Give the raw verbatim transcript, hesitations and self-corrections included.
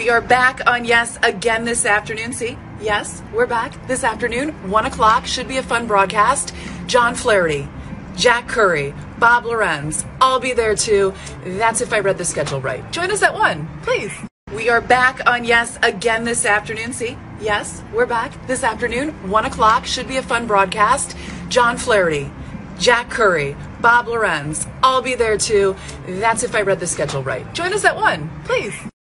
We are back on Yes again this afternoon. See, yes, we're back this afternoon. One o'clock should be a fun broadcast. John Flaherty, Jack Curry, Bob Lorenz, I'll be there too. That's if I read the schedule right. Join us at one, please. We are back on Yes again this afternoon. See, yes, we're back this afternoon. One o'clock should be a fun broadcast. John Flaherty, Jack Curry, Bob Lorenz, I'll be there too. That's if I read the schedule right. Join us at one, please.